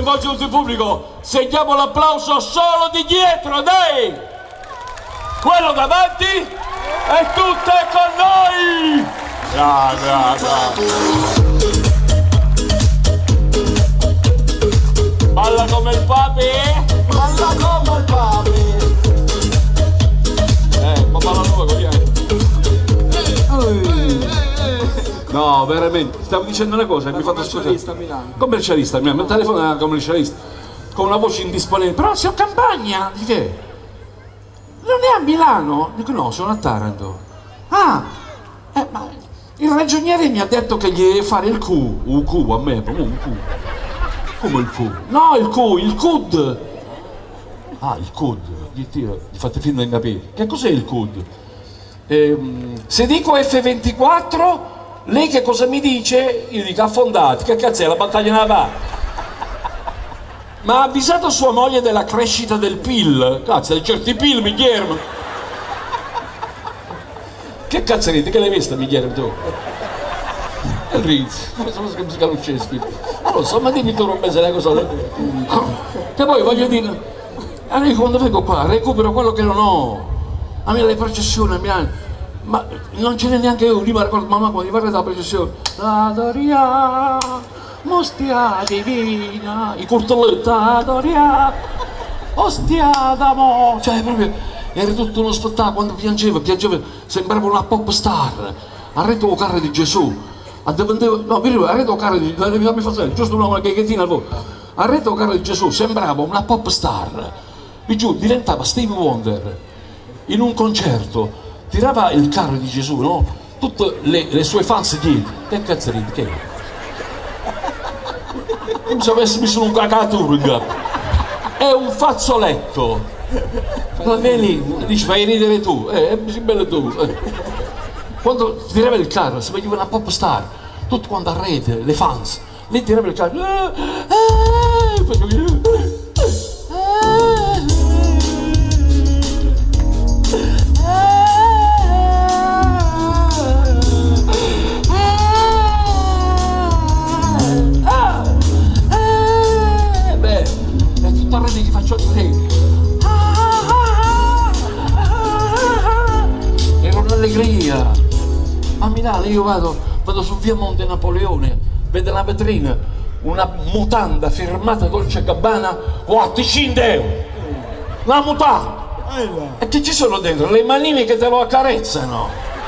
coinvolge tutto il pubblico, sentiamo l'applauso solo di dietro, dai! Quello davanti e tutte con noi! Balla come il papi! Balla come il papi! Ma balla nuova con no, veramente, stavo dicendo una cosa, mi ha fatto scusare. Commercialista, mi ha telefonato una commercialista con una voce indisponibile. Però sei a Campagna? Di che? Non è a Milano? Dico no, sono a Taranto. Ah, ma il ragioniere mi ha detto che gli deve fare il Q. Un Q a me, un Q. Come il Q? No, il Q, il CUD. Ah, il CUD. Gli fate finta di capire. Che cos'è il CUD? Se dico F24, lei che cosa mi dice? Io dico affondati, che cazzo è la battaglia navale? Ma ha avvisato sua moglie della crescita del PIL? Cazzo, di certi PIL, Miglier. Che cazzo ridi? Che l'hai vista, Miglier, tu? E ridi, come sono che musica Luceschi? Non lo so, ma dimmi tu un mese una cosa. Che poi voglio dire, io quando vengo qua recupero quello che non ho. A me le processioni, ma non ce n'è neanche io. Prima ricordo mamma quando mi parla della processione. Adoria, ostia divina, i curtoletti, adoria, ostia d'amore. Cioè proprio, era tutto uno spettacolo, quando piangeva, sembrava una pop star. A Reto Carre di Gesù. A Reto Carre di Gesù, giusto una gaghettina al volo. A Reto Carre di Gesù sembrava una pop star. Vi giuro, diventava Stevie Wonder. In un concerto tirava il carro di Gesù, no? Tutte le sue fans dietro. Che cazzo ridi? Che? Come se avessi messo un cacaturga. È un fazzoletto. La vedi lì, dici fai ridere tu, sei bello tu. Quando tirava il carro si vedeva una pop star, tutto quanto a rete, le fans. Lei tirava il carro. Gli faccio era un'allegria. A Milano io vado su via Monte Napoleone, vedo la vetrina, una mutanda firmata Dolce Gabbana, 400 euro, una mutanda, e che ci sono dentro? Le manine che te lo accarezzano.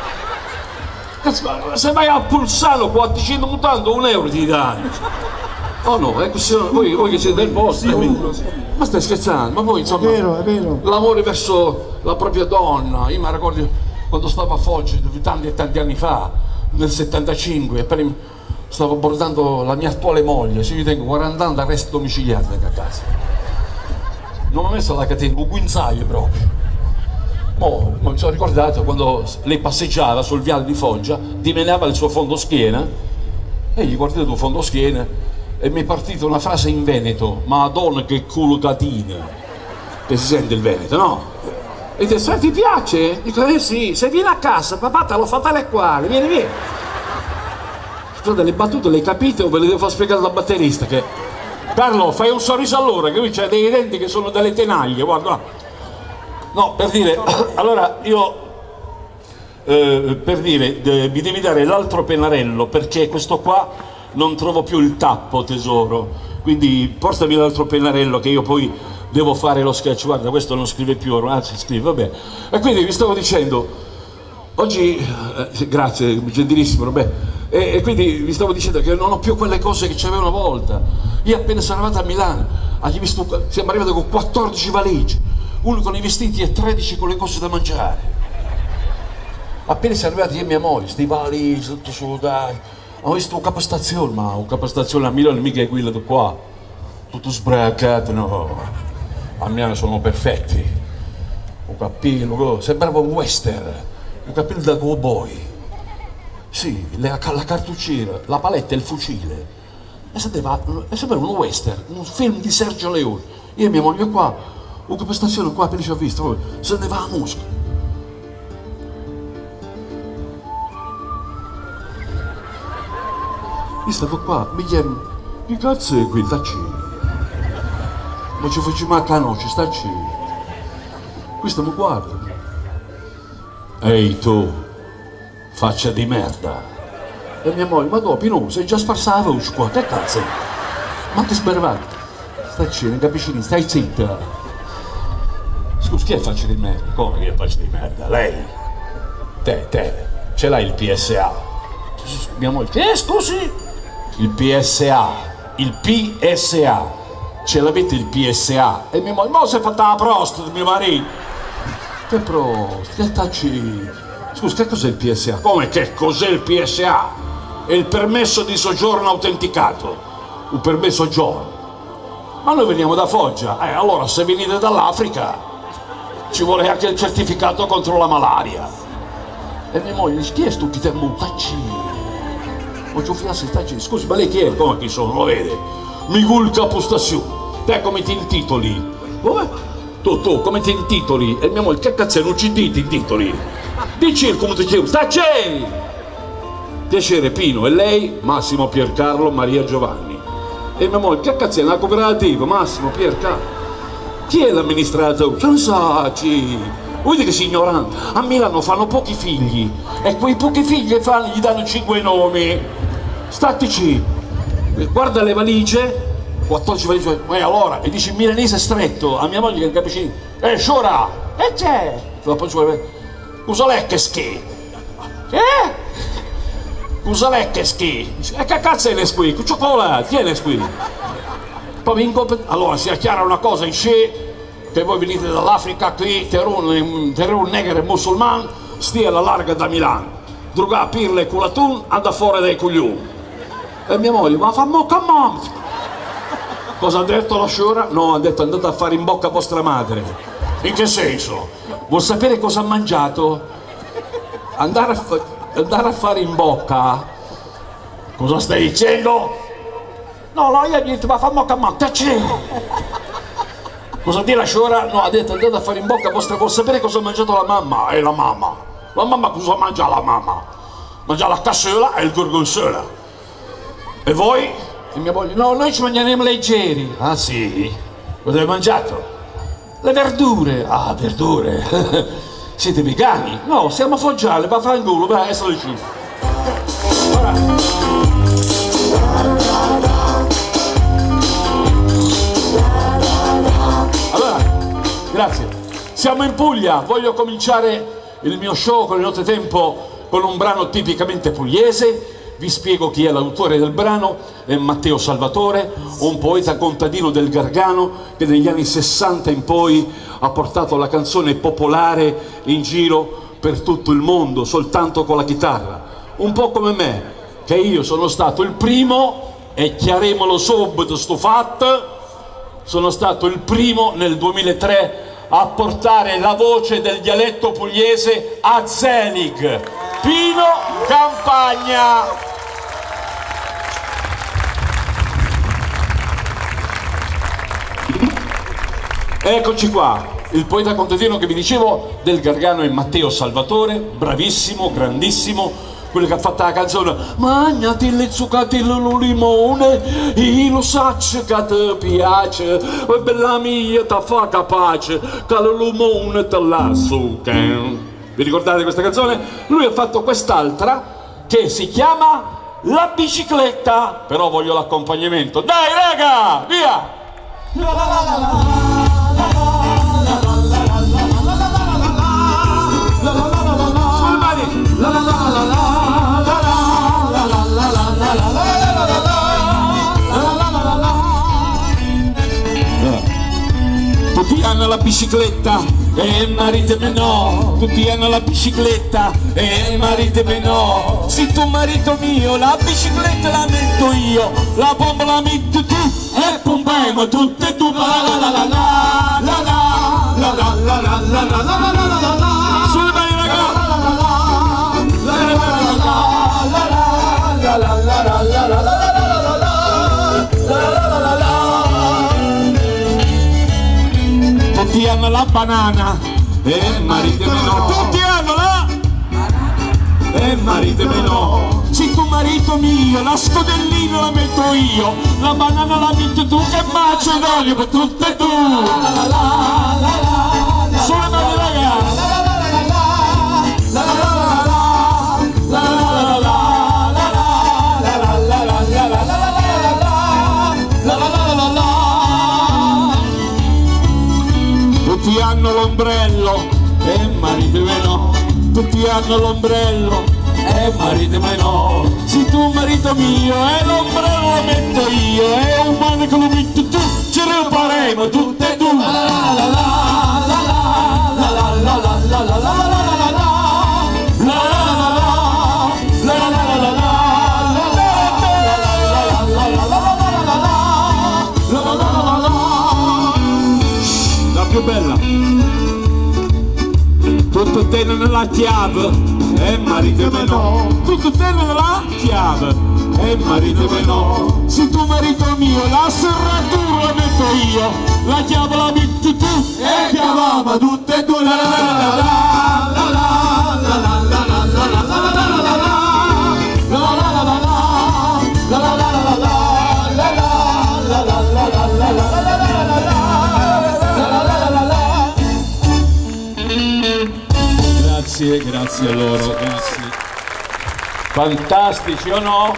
Se vai a Pulsano 400 mutande, 1 euro ti danno. Oh no, è così, voi che siete del posto, ma stai scherzando? Ma poi insomma, è vero. L'amore verso la propria donna. Io mi ricordo quando stavo a Foggia tanti e tanti anni fa, nel 75, stavo abordando la mia attuale moglie, se io tengo 40 anni arresto domiciliare a casa. Non mi ho messo la catena, un guinzaglio proprio. Ma mi sono ricordato quando lei passeggiava sul viale di Foggia, dimenava il suo fondoschiena, e gli guardavo il fondoschiena. E mi è partita una frase in veneto: Madonna che culo catina, che si sente il veneto, no? E dice: se ti piace? Dico sì, se vieni a casa papà te l'ho fatta alle quali, vieni. Scusate, le battute le capite o ve le devo far spiegare al batterista? Che Carlo, fai un sorriso allora, che lui c'ha dei denti che sono delle tenaglie, guarda. No, per dire, allora io per dire, mi devi dare l'altro pennarello, perché questo qua non trovo più il tappo, tesoro, quindi portami l'altro pennarello che io poi devo fare lo sketch. Guarda, questo non scrive più, anzi scrive, vabbè. E quindi vi stavo dicendo oggi, grazie, gentilissimo, vabbè, e quindi vi stavo dicendo che non ho più quelle cose che c'avevo una volta. Io appena sono arrivato a Milano, siamo arrivati con 14 valigie, uno con i vestiti e 13 con le cose da mangiare. Appena siamo arrivati io e mia moglie, sti valigie, tutto su, dai. Ho visto un capostazione, ma un capostazione a Milano mica è quello di qua, tutto sbracato, no, a Milano sono perfetti, un cappello, sembrava un western, un cappello da cowboy, sì, la cartucciera, la paletta e il fucile, e sembrava un western, un film di Sergio Leone. Io e mia moglie qua, un capostazione qua, appena ci ho visto, se ne va a Mosca. Io stavo qua, mi chiamo, che cazzo è qui, tacci? Ma ci facciamo a canoci, staci. Questo mi guarda. Ehi tu, faccia di merda. E mia moglie, ma dopo no, sei già sparsa la voce qua, che cazzo? Ma che sbervato. Staci, non capisci, stai zitta. Scusa, chi è faccia di merda? Come che è faccia di merda? Lei? Te, ce l'hai il PSA? Mia moglie, che scusi? Il PSA, ce l'avete il PSA? E mia moglie, ma si è fatta la prostata, mio marito. Che prostata, che tacci? Scusa, che cos'è il PSA? Come che cos'è il PSA? È il permesso di soggiorno autenticato, un permesso soggiorno. Ma noi veniamo da Foggia, allora se venite dall'Africa ci vuole anche il certificato contro la malaria. E mia moglie dice, chi è sto che ti tacci? Scusi, ma lei chi è? Come chi sono? Lo vede? Migul Capostazione. Te come ti intitoli? Come? Tu come ti intitoli? E mia moglie, che cazzo non ci dite i titoli? Dici come ti chiami? Staci! Piacere Pino, e lei? Massimo Piercarlo Maria Giovanni. E mia moglie, che cazzo è una cooperativa? Massimo Piercarlo. Chi è l'amministratore? Non saci. Vedi che si ignorante. A Milano fanno pochi figli e quei pochi figli fanno, gli danno 5 nomi. Statici. Guarda le valigie, 14 valigie, e allora, e dice milanese stretto, a mia moglie che capisci, sciora, e c'è? Cosa lei che schi? Cosa lei che schi? E che cazzo è Nesquik? Cioccolato, chi è Nesquik? Poi vinco, allora si chiara una cosa in sce, che voi venite dall'Africa qui, terun negro e musulman, stia alla larga da Milano, drugà pirle e culatun, anda fuori dai coglioni. E mia moglie, ma fa mocca mamma! Cosa ha detto la sciora? No, ha detto andate a fare in bocca a vostra madre. In che senso? Vuol sapere cosa ha mangiato? Andare a fare in bocca? Cosa stai dicendo? No, io gli ho detto, ma fa mocca mamma, che c'è? Cosa dire la sciora? No, ha detto andate a fare in bocca a vostra, vuol sapere cosa ha mangiato la mamma? E la mamma? La mamma cosa mangia la mamma? Mangia la cassola e il gorgonzola. E voi? E mia moglie, no, noi ci mangiamo leggeri. Ah sì? Cosa avete mangiato? Le verdure. Ah, verdure. Siete vegani? No, siamo foggiali, ma fa il culo, vai, essere giù. Allora, grazie. Siamo in Puglia, voglio cominciare il mio show con il nottetempo con un brano tipicamente pugliese. Vi spiego chi è l'autore del brano, è Matteo Salvatore, un poeta contadino del Gargano che negli anni 60 in poi ha portato la canzone popolare in giro per tutto il mondo, soltanto con la chitarra. Un po' come me, che io sono stato il primo, e chiariamolo subito sto fatto, sono stato il primo nel 2003 a portare la voce del dialetto pugliese a Zelig, Pino Campagna. Eccoci qua, il poeta contadino che vi dicevo del Gargano è Matteo Salvatore, bravissimo, grandissimo, quello che ha fatto la canzone Magnati le zucchate lo limone, io lo saccio che ti piace, e bella mia ti fa capace, che lo limone te la zucca. Vi ricordate questa canzone? Lui ha fatto quest'altra che si chiama La bicicletta, però voglio l'accompagnamento. Dai raga, via! Tutti hanno la bicicletta e marito me no, tutti hanno la bicicletta e marito me no. Se tu marito mio la bicicletta la metto io, la bomba la metti tu e pompiamo tutte e tu. La la la la la la la la la la la la la la la la. Sulle mani raga. La la la la la la la la la la la. Tutti hanno la banana e marito me no. Tutti hanno la banana e maritemi no. Se tu marito mio, la scodellina la metto io, la banana la metti tu, che bacio d'olio per tutte e tu. Sulle mani ragazzi. Tutti hanno l'ombrello e maritemi no. Tutti hanno l'ombrello e maritemi no. Se tu marito mio e l'ombrello lo metto io, e un mano che lo metti tu, ce ne faremo tutte e due. La più bella. Tutto tiene nella chiave e maritemi no. Tutto tiene nella chiave e maritemi no. Se tu marito mio la serratura la metto io, la chiave la metti tu e chiamiamo tutte e due. Grazie a loro, grazie. Fantastici o no?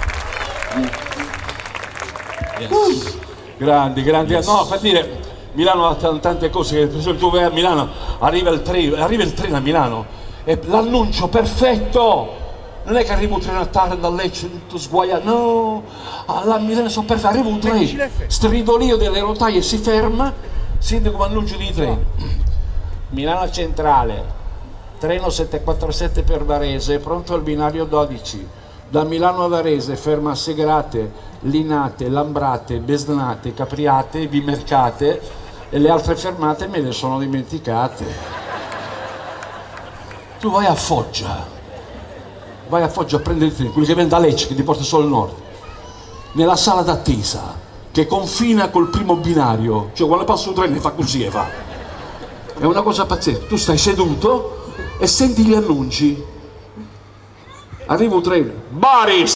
Yes. Grandi, yes. No, per dire, Milano ha tante cose, per esempio tu vai a Milano, arriva il treno a Milano e l'annuncio perfetto. Non è che arriva un treno a tardi da Lecce tutto sguaiato, no, a Milano sono perfetto, arriva un treno, stridolio delle rotaie, si ferma, sente come annuncio di treno. Milano Centrale. Treno 747 per Varese, pronto al binario 12. Da Milano a Varese ferma a Segrate, Linate, Lambrate, Besnate, Capriate, Vimercate e le altre fermate me le sono dimenticate. Tu vai a Foggia a prendere il treno, quelli che viene da Lecce, che ti porta solo al nord, nella sala d'attesa, che confina col primo binario, cioè quando passa un treno fa così e va. È una cosa pazzesca, tu stai seduto e senti gli annunci. Arriva un treno, Bari